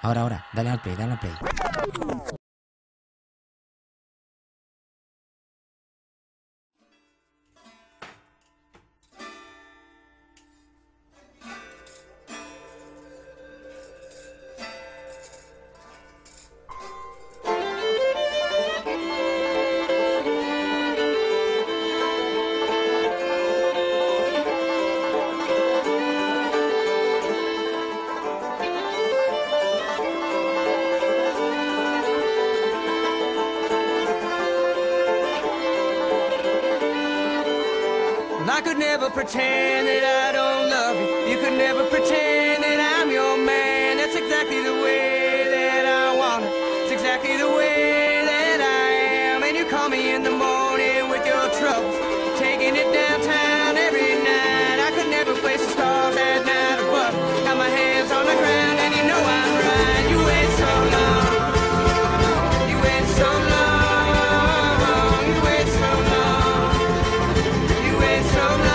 Ahora, dale al play, dale al play. I could never pretend that I don't love you. You could never pretend that I'm your man. That's exactly the way that I want it. It's exactly the way that I am. And you call me in the morning with your troubles, taking it downtown every night. I could never place the stars at night above. Got my hands on the ground and you know I'm right. You wait so long. You wait so long. You wait so long. You wait so long.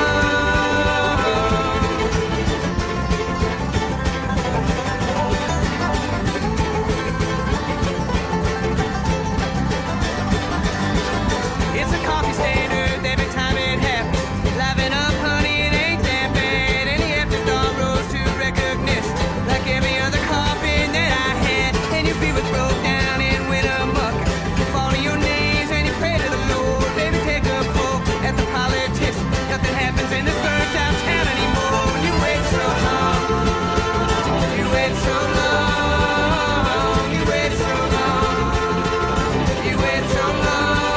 It's a coffee standard every time it happens. Liven up, honey, it ain't that bad. And the afterthought rose to recognition, like every other coffee that I had. And your feet was broke down and went amok. You fall to your knees and you pray to the Lord. Baby, take a pull at the politician. Nothing happens in this burnt out town anymore. You wait so long. You wait so long. You wait so long. You wait so long.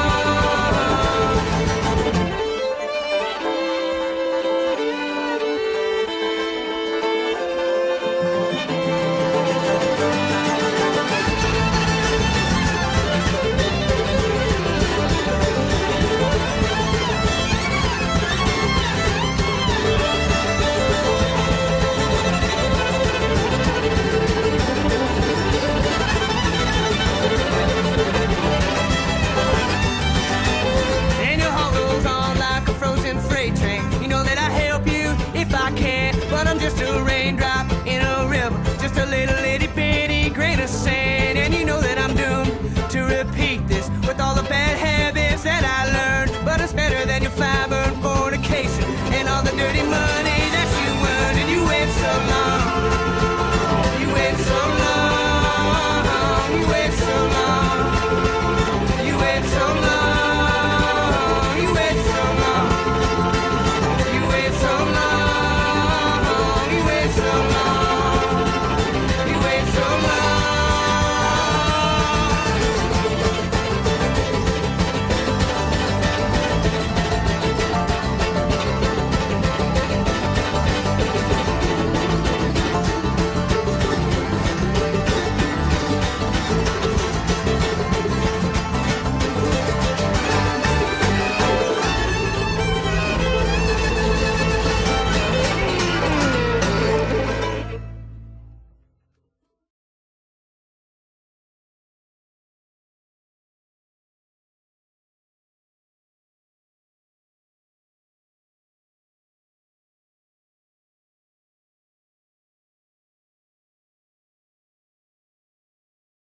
And your heart rolls on like a frozen freight train. You know that I help you if I can, but I'm just a raindrop in a river, just a little